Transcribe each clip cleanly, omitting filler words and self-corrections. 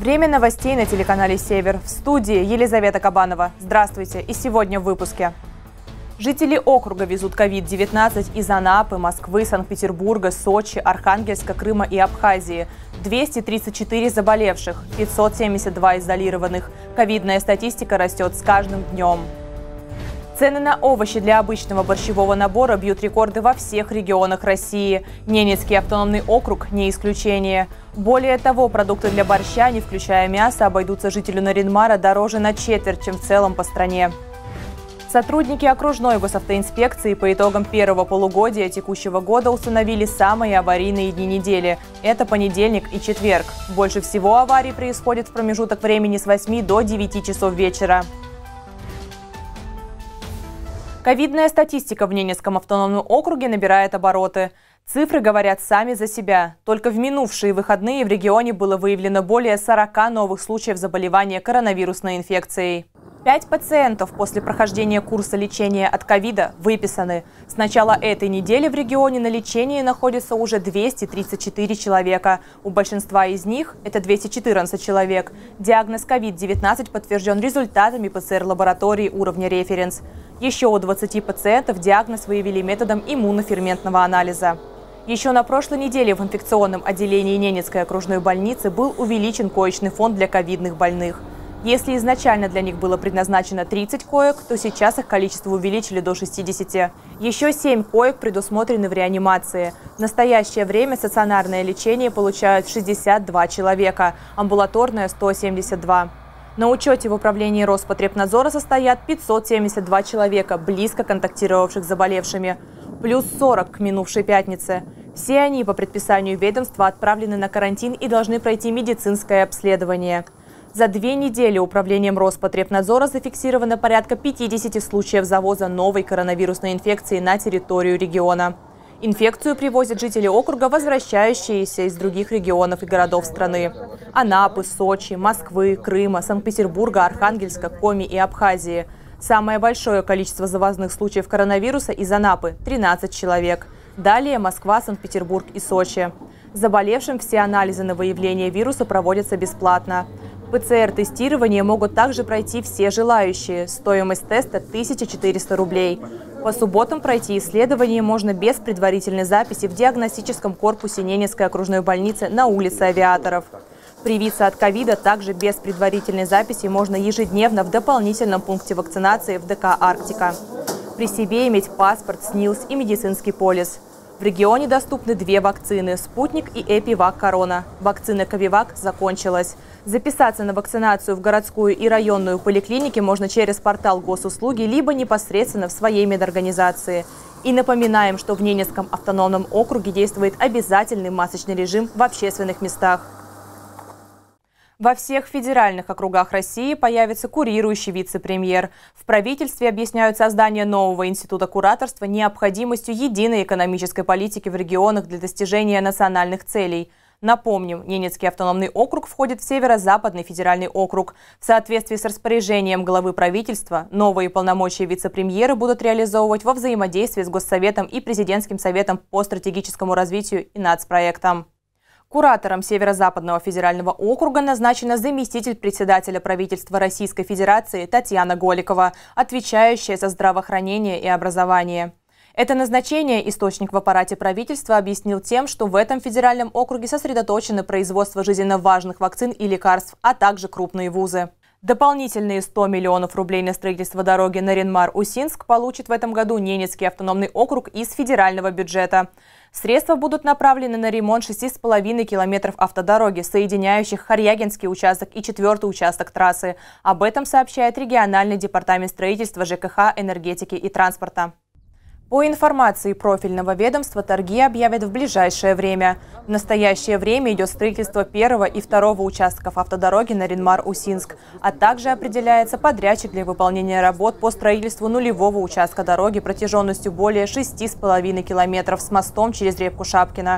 Время новостей на телеканале «Север». В студии Елизавета Кабанова. Здравствуйте. И сегодня в выпуске. Жители округа везут COVID-19 из Анапы, Москвы, Санкт-Петербурга, Сочи, Архангельска, Крыма и Абхазии. 234 заболевших, 572 изолированных. Ковидная статистика растет с каждым днем. Цены на овощи для обычного борщевого набора бьют рекорды во всех регионах России. Ненецкий автономный округ не исключение. Более того, продукты для борща, не включая мясо, обойдутся жителю Нарьян-Мара дороже на четверть, чем в целом по стране. Сотрудники окружной госавтоинспекции по итогам первого полугодия текущего года установили самые аварийные дни недели. Это понедельник и четверг. Больше всего аварий происходит в промежуток времени с 8 до 9 часов вечера. Ковидная статистика в Ненецком автономном округе набирает обороты. Цифры говорят сами за себя. Только в минувшие выходные в регионе было выявлено более 40 новых случаев заболевания коронавирусной инфекцией. 5 пациентов после прохождения курса лечения от ковида выписаны. С начала этой недели в регионе на лечении находится уже 234 человека. У большинства из них, это 214 человек, диагноз COVID-19 подтвержден результатами ПЦР-лаборатории уровня референс. Еще у 20 пациентов диагноз выявили методом иммуноферментного анализа. Еще на прошлой неделе в инфекционном отделении Ненецкой окружной больницы был увеличен коечный фонд для ковидных больных. Если изначально для них было предназначено 30 коек, то сейчас их количество увеличили до 60. Еще 7 коек предусмотрены в реанимации. В настоящее время стационарное лечение получают 62 человека, амбулаторное – 172. На учете в управлении Роспотребнадзора состоят 572 человека, близко контактировавших с заболевшими. Плюс 40 к минувшей пятнице. Все они по предписанию ведомства отправлены на карантин и должны пройти медицинское обследование. За 2 недели управлением Роспотребнадзора зафиксировано порядка 50 случаев завоза новой коронавирусной инфекции на территорию региона. Инфекцию привозят жители округа, возвращающиеся из других регионов и городов страны. Анапы, Сочи, Москвы, Крыма, Санкт-Петербурга, Архангельска, Коми и Абхазии. Самое большое количество завозных случаев коронавируса из Анапы – 13 человек. Далее Москва, Санкт-Петербург и Сочи. Заболевшим все анализы на выявление вируса проводятся бесплатно. ПЦР-тестирование могут также пройти все желающие. Стоимость теста – 1400 рублей. По субботам пройти исследование можно без предварительной записи в диагностическом корпусе Ненецкой окружной больницы на улице Авиаторов. Привиться от ковида также без предварительной записи можно ежедневно в дополнительном пункте вакцинации в ДК «Арктика». При себе иметь паспорт, СНИЛС и медицинский полис. В регионе доступны 2 вакцины – «Спутник» и «Эпивак Корона». Вакцина «Ковивак» закончилась. Записаться на вакцинацию в городскую и районную поликлиники можно через портал госуслуги, либо непосредственно в своей медорганизации. И напоминаем, что в Ненецком автономном округе действует обязательный масочный режим в общественных местах. Во всех федеральных округах России появится курирующий вице-премьер. В правительстве объясняют создание нового института кураторства необходимостью единой экономической политики в регионах для достижения национальных целей. Напомним, Ненецкий автономный округ входит в Северо-Западный федеральный округ. В соответствии с распоряжением главы правительства, новые полномочия вице-премьера будут реализовывать во взаимодействии с Госсоветом и Президентским советом по стратегическому развитию и нацпроектам. Куратором Северо-Западного федерального округа назначена заместитель председателя правительства Российской Федерации Татьяна Голикова, отвечающая за здравоохранение и образование. Это назначение источник в аппарате правительства объяснил тем, что в этом федеральном округе сосредоточено производство жизненно важных вакцин и лекарств, а также крупные вузы. Дополнительные 100 миллионов рублей на строительство дороги Нарьян-Мар-Усинск получит в этом году Ненецкий автономный округ из федерального бюджета. Средства будут направлены на ремонт 6,5 километров автодороги, соединяющих Харьягинский участок и 4-й участок трассы. Об этом сообщает региональный департамент строительства, ЖКХ, энергетики и транспорта. По информации профильного ведомства, торги объявят в ближайшее время. В настоящее время идет строительство 1-го и 2-го участков автодороги Нарьян-Мар-Усинск, а также определяется подрядчик для выполнения работ по строительству нулевого участка дороги протяженностью более 6,5 километров с мостом через речку Шапкино.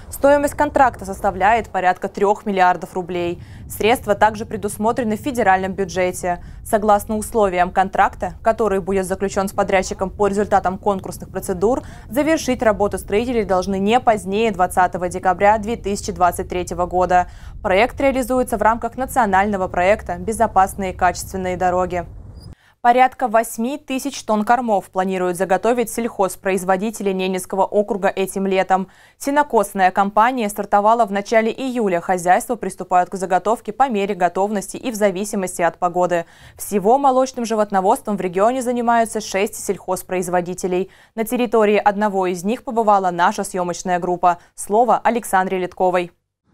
Стоимость контракта составляет порядка 3 миллиардов рублей. Средства также предусмотрены в федеральном бюджете. Согласно условиям контракта, который будет заключен с подрядчиком по результатам конкурсных процедур, завершить работу строители должны не позднее 20 декабря 2023 года. Проект реализуется в рамках национального проекта «Безопасные и качественные дороги». Порядка 8 тысяч тонн кормов планируют заготовить сельхозпроизводители Ненецкого округа этим летом. Сенокосная кампания стартовала в начале июля. Хозяйства приступают к заготовке по мере готовности и в зависимости от погоды. Всего молочным животноводством в регионе занимаются 6 сельхозпроизводителей. На территории одного из них побывала наша съемочная группа. Слово Александре Литковой.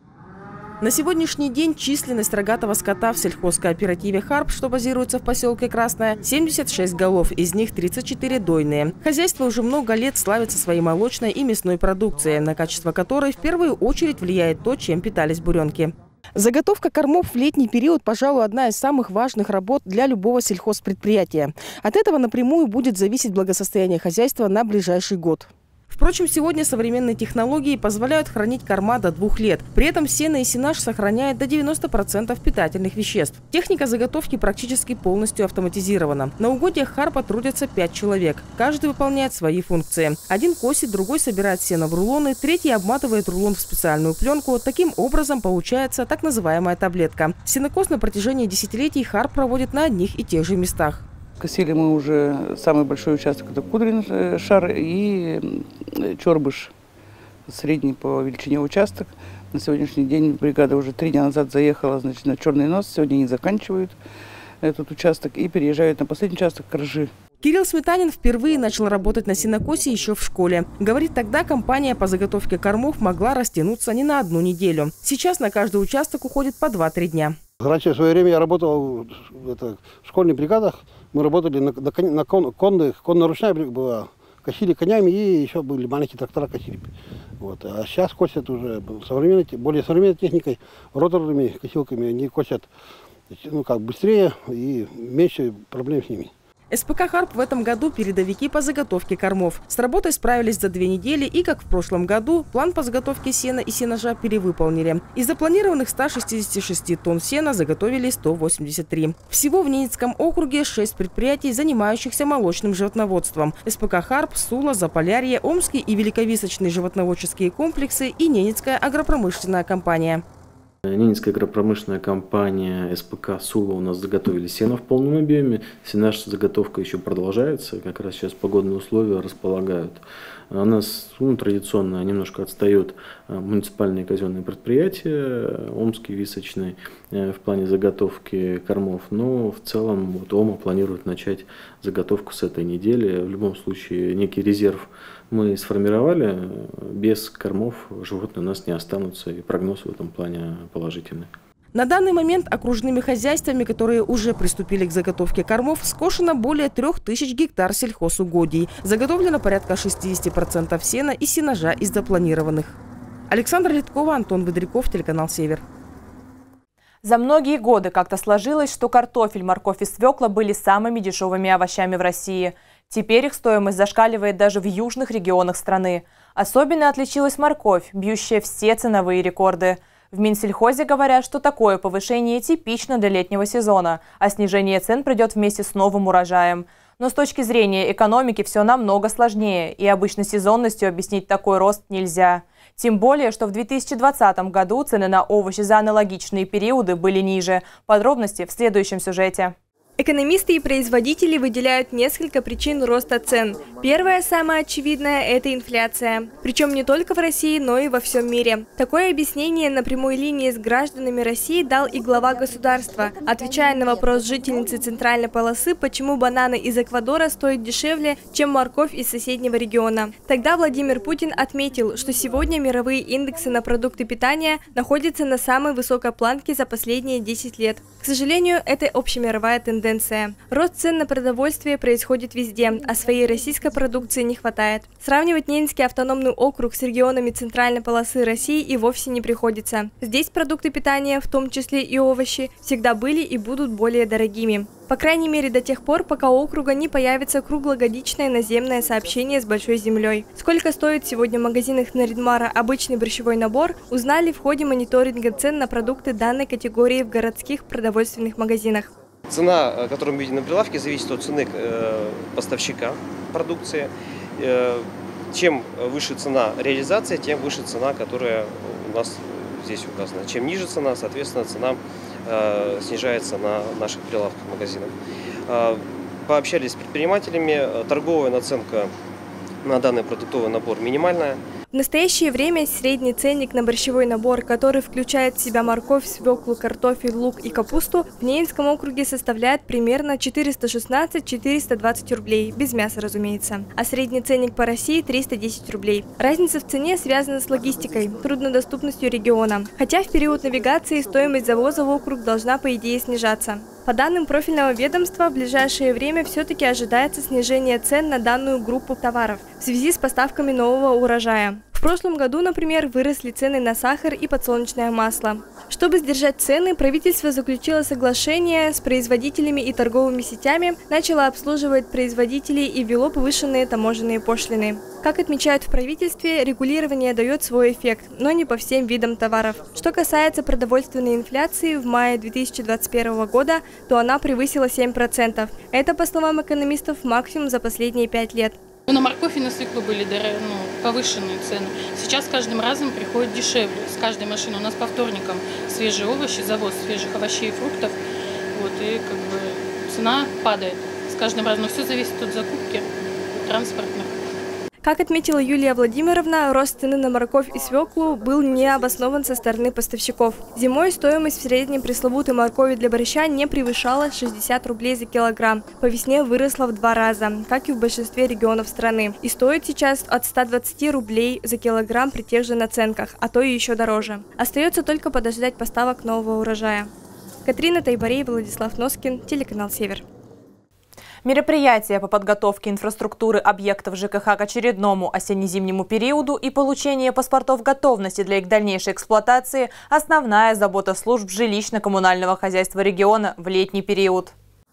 На сегодняшний день численность рогатого скота в сельхозкооперативе «Харп», что базируется в поселке Красное, 76 голов, из них 34 дойные. Хозяйство уже много лет славится своей молочной и мясной продукцией, на качество которой в первую очередь влияет то, чем питались буренки. Заготовка кормов в летний период, пожалуй, одна из самых важных работ для любого сельхозпредприятия. От этого напрямую будет зависеть благосостояние хозяйства на ближайший год. Впрочем, сегодня современные технологии позволяют хранить корма до 2 лет. При этом сено и сенаж сохраняет до 90% питательных веществ. Техника заготовки практически полностью автоматизирована. На угодьях «Харпа» трудятся 5 человек. Каждый выполняет свои функции. Один косит, другой собирает сено в рулоны, третий обматывает рулон в специальную пленку. Таким образом получается так называемая таблетка. Сенокос на протяжении десятилетий «Харп» проводит на одних и тех же местах. Косили мы уже самый большой участок, это Кудрин шар и Чорбыш, средний по величине участок. На сегодняшний день бригада уже 3 дня назад заехала, значит, на Черный нос. Сегодня они заканчивают этот участок и переезжают на последний участок Коржи. Кирилл Сметанин впервые начал работать на сенокосе еще в школе. Говорит, тогда компания по заготовке кормов могла растянуться не на 1 неделю. Сейчас на каждый участок уходит по 2-3 дня. Раньше в свое время я работал в школьных бригадах. Мы работали на конно-ручная была. Косили конями и еще были маленькие трактора косили. Вот. А сейчас косят уже более современной техникой, роторными косилками. Они косят быстрее и меньше проблем с ними. СПК «Харп» в этом году передовики по заготовке кормов. С работой справились за 2 недели и, как в прошлом году, план по заготовке сена и сенажа перевыполнили. Из запланированных 166 тонн сена заготовили 183. Всего в Ненецком округе 6 предприятий, занимающихся молочным животноводством. СПК «Харп», Сула, Заполярье, Омский и Великовисочные животноводческие комплексы и Ненецкая агропромышленная компания. Ненецкая агропромышленная компания СПК «Сула» у нас заготовили сено в полном объеме. Сенаж заготовка еще продолжается. Как раз сейчас погодные условия располагают. У нас традиционно немножко отстают муниципальные казенные предприятия, Омский, Височный, в плане заготовки кормов. Но в целом ОМА планирует начать заготовку с этой недели. В любом случае некий резерв мы сформировали. Без кормов животные у нас не останутся, и прогноз в этом плане положительный. На данный момент окружными хозяйствами, которые уже приступили к заготовке кормов, скошено более 3000 гектар сельхозугодий. Заготовлено порядка 60% сена и сенажа из запланированных. Александра Литкова, Антон Выдряков, телеканал «Север». За многие годы как-то сложилось, что картофель, морковь и свекла были самыми дешевыми овощами в России. Теперь их стоимость зашкаливает даже в южных регионах страны. Особенно отличилась морковь, бьющая все ценовые рекорды. В Минсельхозе говорят, что такое повышение типично для летнего сезона, а снижение цен придет вместе с новым урожаем. Но с точки зрения экономики все намного сложнее, и обычной сезонностью объяснить такой рост нельзя. Тем более, что в 2020 году цены на овощи за аналогичные периоды были ниже. Подробности в следующем сюжете. Экономисты и производители выделяют несколько причин роста цен. Первая, самая очевидная, это инфляция. Причем не только в России, но и во всем мире. Такое объяснение на прямой линии с гражданами России дал и глава государства, отвечая на вопрос жительницы центральной полосы, почему бананы из Эквадора стоят дешевле, чем морковь из соседнего региона. Тогда Владимир Путин отметил, что сегодня мировые индексы на продукты питания находятся на самой высокой планке за последние 10 лет. К сожалению, это общемировая тенденция. Рост цен на продовольствие происходит везде, а своей российской продукции не хватает. Сравнивать Ненецкий автономный округ с регионами центральной полосы России и вовсе не приходится. Здесь продукты питания, в том числе и овощи, всегда были и будут более дорогими. По крайней мере до тех пор, пока у округа не появится круглогодичное наземное сообщение с большой землей. Сколько стоит сегодня в магазинах Наринмара обычный борщевой набор, узнали в ходе мониторинга цен на продукты данной категории в городских продовольственных магазинах. Цена, которую мы видим на прилавке, зависит от цены поставщика продукции. Чем выше цена реализации, тем выше цена, которая у нас здесь указана. Чем ниже цена, соответственно, цена снижается на наших прилавках в магазинах. Пообщались с предпринимателями, торговая наценка на данный продуктовый набор минимальная. В настоящее время средний ценник на борщевой набор, который включает в себя морковь, свеклу, картофель, лук и капусту, в Ненецком округе составляет примерно 416-420 рублей, без мяса, разумеется. А средний ценник по России – 310 рублей. Разница в цене связана с логистикой, труднодоступностью региона. Хотя в период навигации стоимость завоза в округ должна, по идее, снижаться. По данным профильного ведомства, в ближайшее время все-таки ожидается снижение цен на данную группу товаров в связи с поставками нового урожая. В прошлом году, например, выросли цены на сахар и подсолнечное масло. Чтобы сдержать цены, правительство заключило соглашение с производителями и торговыми сетями, начало обслуживать производителей и ввело повышенные таможенные пошлины. Как отмечают в правительстве, регулирование дает свой эффект, но не по всем видам товаров. Что касается продовольственной инфляции в мае 2021 года, то она превысила 7%. Это, по словам экономистов, максимум за последние 5 лет. На морковь и на свеклу были повышенные цены. Сейчас с каждым разом приходит дешевле. С каждой машины у нас по вторникам свежие овощи, завоз свежих овощей и фруктов. И цена падает с каждым разом. Но все зависит от закупки транспортных. Как отметила Юлия Владимировна, рост цены на морковь и свеклу был не обоснован со стороны поставщиков. Зимой стоимость в среднем пресловутой моркови для борща не превышала 60 рублей за килограмм. По весне выросла в 2 раза, как и в большинстве регионов страны. И стоит сейчас от 120 рублей за килограмм при тех же наценках, а то и еще дороже. Остается только подождать поставок нового урожая. Катрина Тайбарей, Владислав Носкин, телеканал «Север». Мероприятия по подготовке инфраструктуры объектов ЖКХ к очередному осенне-зимнему периоду и получение паспортов готовности для их дальнейшей эксплуатации – основная забота служб жилищно-коммунального хозяйства региона в летний период.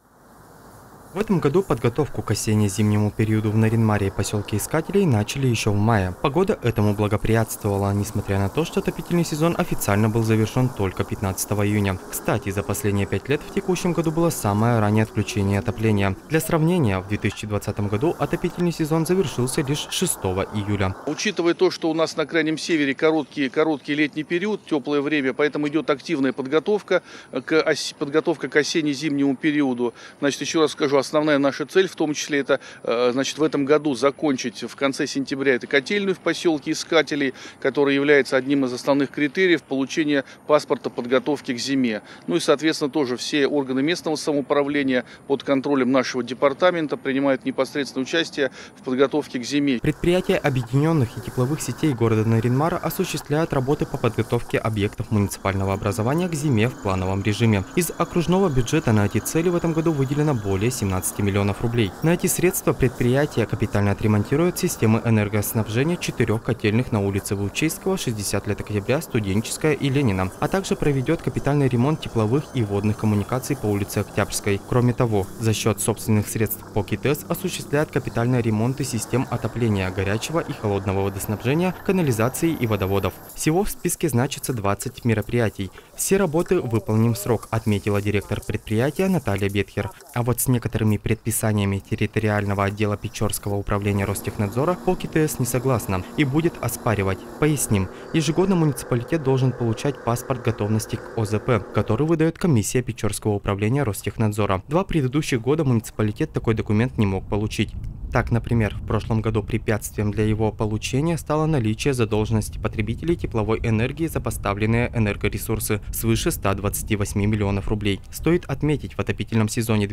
В этом году подготовку к осенне-зимнему периоду в Наринмаре и поселке Искателей начали еще в мае. Погода этому благоприятствовала, несмотря на то, что отопительный сезон официально был завершен только 15 июня. Кстати, за последние 5 лет в текущем году было самое раннее отключение отопления. Для сравнения, в 2020 году отопительный сезон завершился лишь 6 июля. Учитывая то, что у нас на Крайнем Севере короткий летний период, теплое время, поэтому идет активная подготовка к осенне-зимнему периоду. Значит, еще раз скажу, основная наша цель, в том числе, это в этом году закончить в конце сентября это котельную в поселке Искателей, которая является одним из основных критериев получения паспорта подготовки к зиме. Ну и, соответственно, тоже все органы местного самоуправления под контролем нашего департамента принимают непосредственное участие в подготовке к зиме. Предприятия объединенных и тепловых сетей города Наринмара осуществляют работы по подготовке объектов муниципального образования к зиме в плановом режиме. Из окружного бюджета на эти цели в этом году выделено более 17 миллионов рублей. На эти средства предприятия капитально отремонтируют системы энергоснабжения 4 котельных на улице Волчейского, 60 лет октября, Студенческая и Ленина, а также проведет капитальный ремонт тепловых и водных коммуникаций по улице Октябрьской. Кроме того, за счет собственных средств по КИТЭС осуществляет капитальные ремонты систем отопления, горячего и холодного водоснабжения, канализации и водоводов. Всего в списке значится 20 мероприятий. Все работы выполним в срок, отметила директор предприятия Наталья Бетхер. А вот с некоторыми предписаниями территориального отдела Печорского управления Ростехнадзора по КИТЭС не согласна и будет оспаривать. Поясним, ежегодно муниципалитет должен получать паспорт готовности к ОЗП, который выдает комиссия Печорского управления Ростехнадзора. 2 предыдущих года муниципалитет такой документ не мог получить. Так, например, в прошлом году препятствием для его получения стало наличие задолженности потребителей тепловой энергии за поставленные энергоресурсы свыше 128 миллионов рублей. Стоит отметить, в отопительном сезоне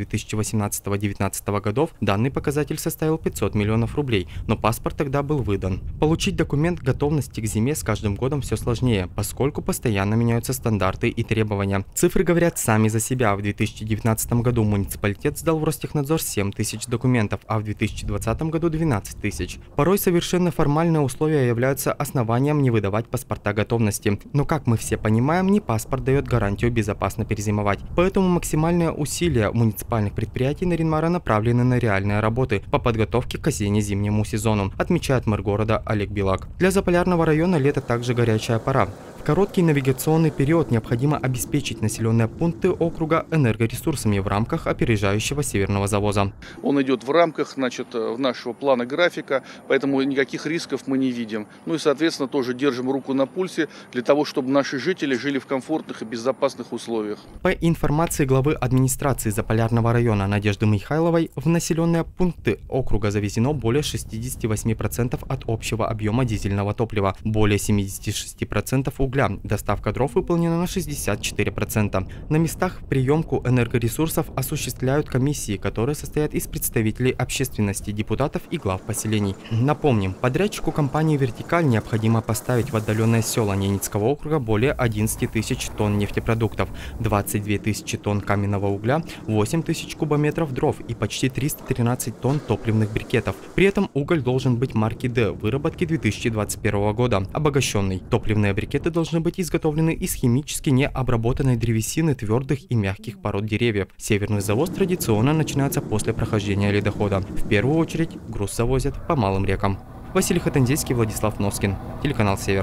2018-2019 годов данный показатель составил 500 миллионов рублей, но паспорт тогда был выдан. Получить документ готовности к зиме с каждым годом все сложнее, поскольку постоянно меняются стандарты и требования. Цифры говорят сами за себя. В 2019 году муниципалитет сдал в Ростехнадзор 7 тысяч документов, а в 2020 2020 году 12 тысяч. Порой совершенно формальные условия являются основанием не выдавать паспорта готовности. Но, как мы все понимаем, не паспорт дает гарантию безопасно перезимовать. Поэтому максимальные усилия муниципальных предприятий Нарьян-Мара направлены на реальные работы по подготовке к осенне-зимнему сезону, отмечает мэр города Олег Билак. Для Заполярного района лето также горячая пора. В короткий навигационный период необходимо обеспечить населенные пункты округа энергоресурсами в рамках опережающего северного завоза. Он идет в рамках, нашего плана графика, поэтому никаких рисков мы не видим. Ну и, соответственно, тоже держим руку на пульсе для того, чтобы наши жители жили в комфортных и безопасных условиях. По информации главы администрации Заполярного района Надежды Михайловой, в населенные пункты округа завезено более 68% от общего объема дизельного топлива, более 76% угля. Доставка дров выполнена на 64%. На местах приемку энергоресурсов осуществляют комиссии, которые состоят из представителей общественности, депутатов и глав поселений. Напомним, подрядчику компании «Вертикаль» необходимо поставить в отдаленные села Ненецкого округа более 11 тысяч тонн нефтепродуктов, 22 тысячи тонн каменного угля, 8 тысяч кубометров дров и почти 313 тонн топливных брикетов. При этом уголь должен быть марки «Д» выработки 2021 года, обогащенный. Топливные брикеты должны быть изготовлены из химически необработанной древесины твердых и мягких пород деревьев. Северный завоз традиционно начинается после прохождения ледохода. В первую очередь груз завозят по малым рекам. Василий Хатанзейский, Владислав Носкин, телеканал «Север».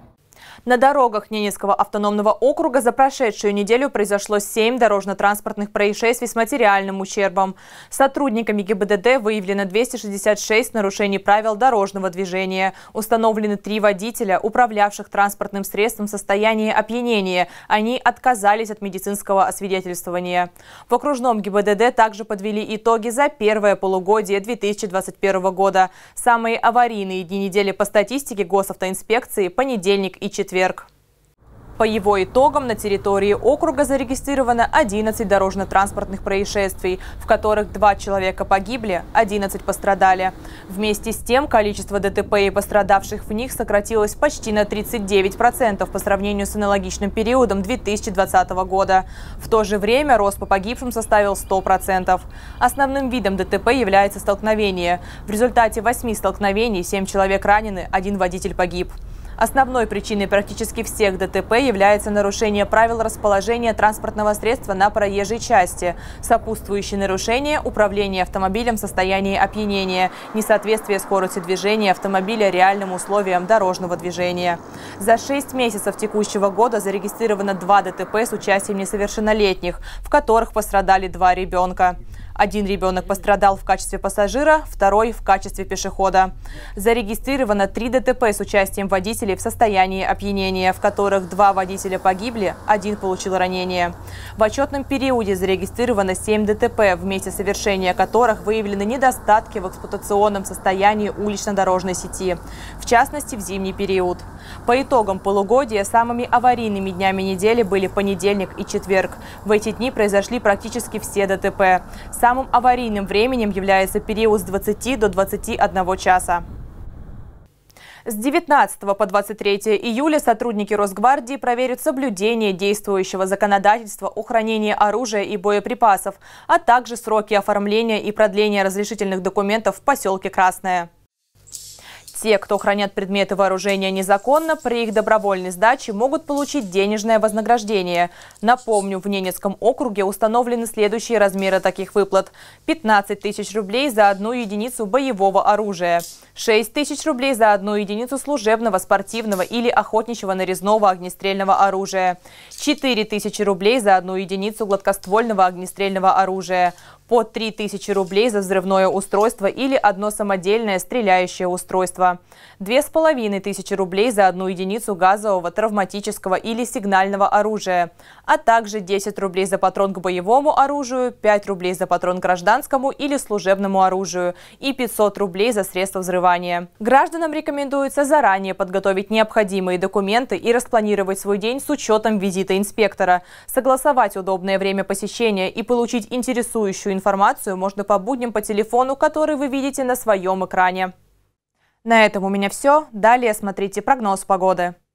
На дорогах Ненецкого автономного округа за прошедшую неделю произошло 7 дорожно-транспортных происшествий с материальным ущербом. Сотрудниками ГИБДД выявлено 266 нарушений правил дорожного движения. Установлены 3 водителя, управлявших транспортным средством в состоянии опьянения. Они отказались от медицинского освидетельствования. В окружном ГИБДД также подвели итоги за первое полугодие 2021 года. Самые аварийные дни недели по статистике госавтоинспекции – понедельник и четверг. По его итогам на территории округа зарегистрировано 11 дорожно-транспортных происшествий, в которых 2 человека погибли, 11 пострадали. Вместе с тем, количество ДТП и пострадавших в них сократилось почти на 39% по сравнению с аналогичным периодом 2020 года. В то же время рост по погибшим составил 100%. Основным видом ДТП является столкновение. В результате 8 столкновений 7 человек ранены, 1 водитель погиб. Основной причиной практически всех ДТП является нарушение правил расположения транспортного средства на проезжей части, сопутствующие нарушения – управление автомобилем в состоянии опьянения, несоответствие скорости движения автомобиля реальным условиям дорожного движения. За 6 месяцев текущего года зарегистрировано 2 ДТП с участием несовершеннолетних, в которых пострадали 2 ребенка. 1 ребенок пострадал в качестве пассажира, 2 в качестве пешехода. Зарегистрировано 3 ДТП с участием водителей в состоянии опьянения, в которых 2 водителя погибли, 1 получил ранение. В отчетном периоде зарегистрировано 7 ДТП, в месте совершения которых выявлены недостатки в эксплуатационном состоянии улично-дорожной сети, в частности в зимний период. По итогам полугодия самыми аварийными днями недели были понедельник и четверг. В эти дни произошли практически все ДТП. Самым аварийным временем является период с 20 до 21 часа. С 19 по 23 июля сотрудники Росгвардии проверят соблюдение действующего законодательства о хранении оружия и боеприпасов, а также сроки оформления и продления разрешительных документов в поселке Красное. Те, кто хранят предметы вооружения незаконно, при их добровольной сдаче могут получить денежное вознаграждение. Напомню, в Ненецком округе установлены следующие размеры таких выплат: 15 тысяч рублей за 1 единицу боевого оружия, 6 тысяч рублей за 1 единицу служебного, спортивного или охотничьего нарезного огнестрельного оружия, 4 тысячи рублей за 1 единицу гладкоствольного огнестрельного оружия, по 3 тысячи рублей за взрывное устройство или одно самодельное стреляющее устройство, 2500 рублей за 1 единицу газового, травматического или сигнального оружия, а также 10 рублей за патрон к боевому оружию, 5 рублей за патрон к гражданскому или служебному оружию и 500 рублей за средства взрывания. Гражданам рекомендуется заранее подготовить необходимые документы и распланировать свой день с учетом визита инспектора, согласовать удобное время посещения и получить интересующую информацию можно по будням по телефону, который вы видите на своем экране. На этом у меня все. Далее смотрите прогноз погоды.